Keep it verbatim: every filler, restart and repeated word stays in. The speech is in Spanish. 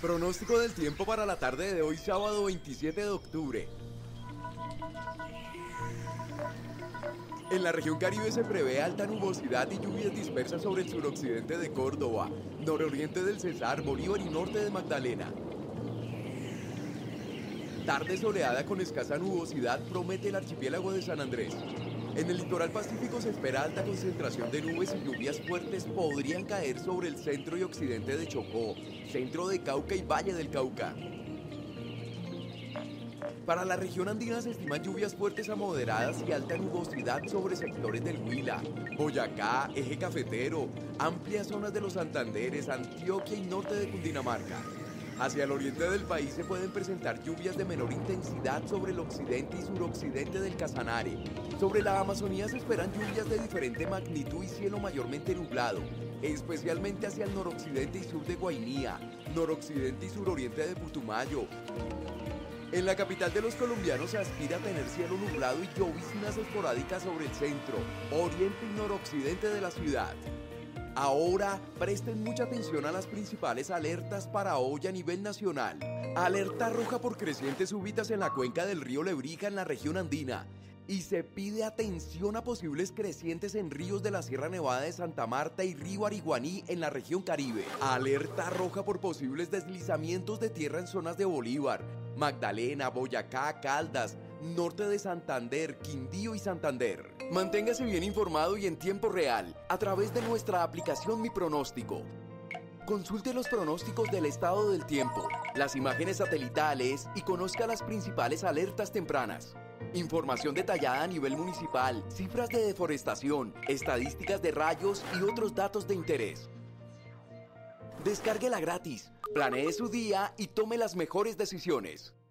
Pronóstico del tiempo para la tarde de hoy, sábado veintisiete de octubre. En la región Caribe se prevé alta nubosidad y lluvias dispersas sobre el suroccidente de Córdoba, nororiente del Cesar, Bolívar y norte de Magdalena. Tarde soleada con escasa nubosidad promete el archipiélago de San Andrés. En el litoral pacífico se espera alta concentración de nubes y lluvias fuertes podrían caer sobre el centro y occidente de Chocó, centro de Cauca y Valle del Cauca. Para la región andina se estiman lluvias fuertes a moderadas y alta nubosidad sobre sectores del Huila, Boyacá, Eje Cafetero, amplias zonas de los Santanderes, Antioquia y norte de Cundinamarca. Hacia el oriente del país se pueden presentar lluvias de menor intensidad sobre el occidente y suroccidente del Casanare. Sobre la Amazonía se esperan lluvias de diferente magnitud y cielo mayormente nublado, especialmente hacia el noroccidente y sur de Guainía, noroccidente y suroriente de Putumayo. En la capital de los colombianos se aspira a tener cielo nublado y lloviznas esporádicas sobre el centro, oriente y noroccidente de la ciudad. Ahora, presten mucha atención a las principales alertas para hoy a nivel nacional. Alerta roja por crecientes súbitas en la cuenca del río Lebrija en la región andina. Y se pide atención a posibles crecientes en ríos de la Sierra Nevada de Santa Marta y río Ariguaní en la región Caribe. Alerta roja por posibles deslizamientos de tierra en zonas de Bolívar, Magdalena, Boyacá, Caldas, norte de Santander, Quindío y Santander. Manténgase bien informado y en tiempo real a través de nuestra aplicación Mi Pronóstico. Consulte los pronósticos del estado del tiempo, las imágenes satelitales y conozca las principales alertas tempranas. Información detallada a nivel municipal, cifras de deforestación, estadísticas de rayos y otros datos de interés. Descárguela gratis, planee su día y tome las mejores decisiones.